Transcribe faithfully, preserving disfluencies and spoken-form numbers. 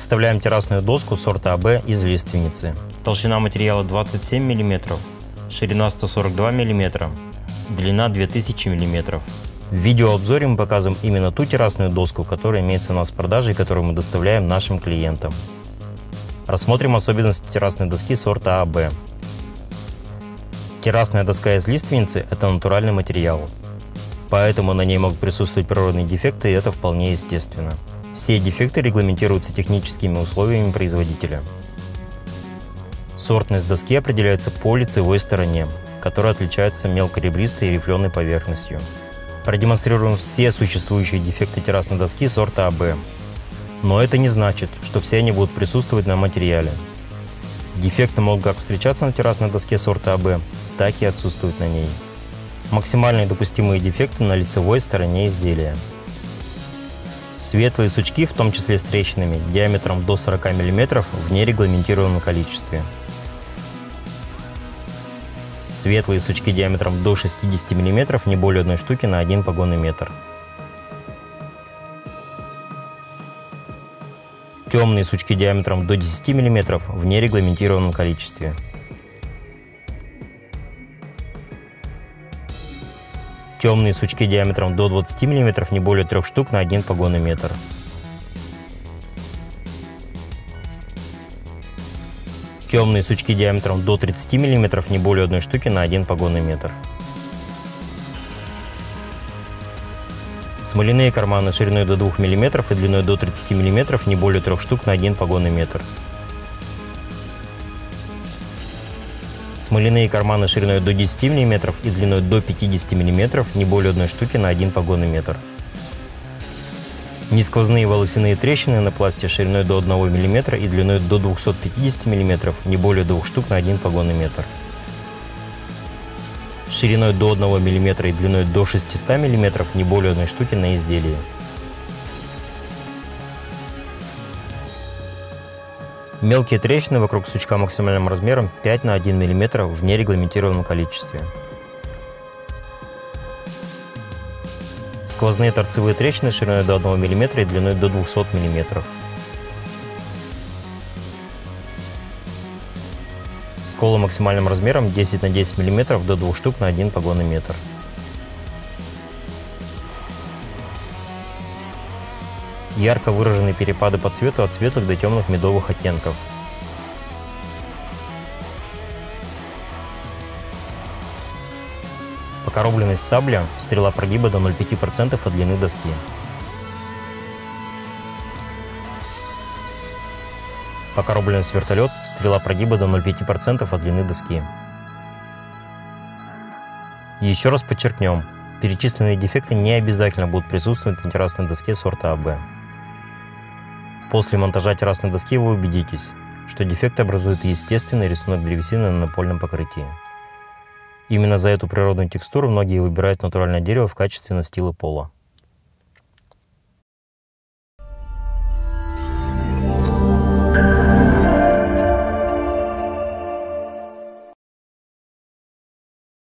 Представляем террасную доску сорта А Б из лиственницы. Толщина материала двадцать семь миллиметров, ширина сто сорок два миллиметра, длина две тысячи миллиметров. В видеообзоре мы показываем именно ту террасную доску, которая имеется у нас в продаже и которую мы доставляем нашим клиентам. Рассмотрим особенности террасной доски сорта А Б. Террасная доска из лиственницы – это натуральный материал, поэтому на ней могут присутствовать природные дефекты, и это вполне естественно. Все дефекты регламентируются техническими условиями производителя. Сортность доски определяется по лицевой стороне, которая отличается мелкоребристой и рифленой поверхностью. Продемонстрируем все существующие дефекты террасной доски сорта А Б. Но это не значит, что все они будут присутствовать на материале. Дефекты могут как встречаться на террасной доске сорта А Б, так и отсутствовать на ней. Максимальные допустимые дефекты на лицевой стороне изделия. Светлые сучки, в том числе с трещинами, диаметром до сорока миллиметров в нерегламентированном количестве. Светлые сучки диаметром до шестидесяти миллиметров, не более одной штуки на один погонный метр. Темные сучки диаметром до десяти миллиметров в нерегламентированном количестве. Темные сучки диаметром до двадцати миллиметров, не более трех штук на один погонный метр. Темные сучки диаметром до тридцати миллиметров, не более одной штуки на один погонный метр. Смоляные карманы шириной до двух миллиметров и длиной до тридцати миллиметров, не более трех штук на один погонный метр. Смоляные карманы шириной до десяти миллиметров и длиной до пятидесяти миллиметров, не более одной штуки на один погонный метр. Несквозные волосяные трещины на пласте шириной до одного миллиметра и длиной до двухсот пятидесяти миллиметров, не более двух штук на один погонный метр. Шириной до одного миллиметра и длиной до шестисот миллиметров, не более одной штуки на изделие. Мелкие трещины вокруг сучка максимальным размером пять на один миллиметр в нерегламентированном количестве. Сквозные торцевые трещины шириной до одного миллиметра и длиной до двухсот миллиметров. Сколы максимальным размером десять на десять миллиметров до двух штук на один погонный метр. Ярко выраженные перепады по цвету от светлых до темных медовых оттенков. Покоробленность сабля, стрела прогиба до ноль целых пяти десятых процента от длины доски. Покоробленность вертолет, стрела прогиба до ноль целых пяти десятых процента от длины доски. Еще раз подчеркнем, перечисленные дефекты не обязательно будут присутствовать на террасной доске сорта А Б. После монтажа террасной доски вы убедитесь, что дефект образует естественный рисунок древесины на напольном покрытии. Именно за эту природную текстуру многие выбирают натуральное дерево в качестве настила пола.